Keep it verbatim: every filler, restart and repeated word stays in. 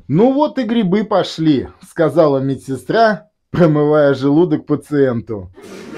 «Ну вот и грибы пошли», — сказала медсестра, промывая желудок пациенту.